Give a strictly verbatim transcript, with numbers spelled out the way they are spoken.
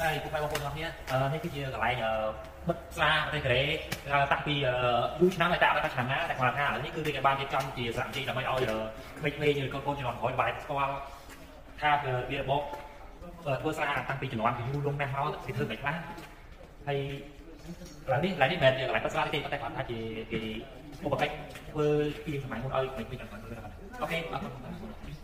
ហើយពុកម៉ែបងប្អូនទាំងគ្នានេះគឺជាកន្លែងបិទស្លាប្រទេសកូរ៉េតាំងពីយូរឆ្នាំហើយតែអត់ថាឆ្នាំណាតែគាត់ថានេះគឺវាបានរៀបចំជាសហជីពដើម្បីឲ្យក្មេងៗឬកូនៗជំនាន់ក្រោយបែបស្គាល់ថាវារបបធ្វើស្លាតាំងពីជំនាន់ពីយូរលង់ណាស់មកវាធ្វើមិនខ្លះហើយកន្លែងនេះកន្លែងនេះមិនមែនកន្លែងបិទស្លាទេតែគាត់ថាជាគេឧបកិច្ចធ្វើពីសម័យមុនឲ្យក្មេងៗជំនាន់ក្រោយអូខេអរគុណ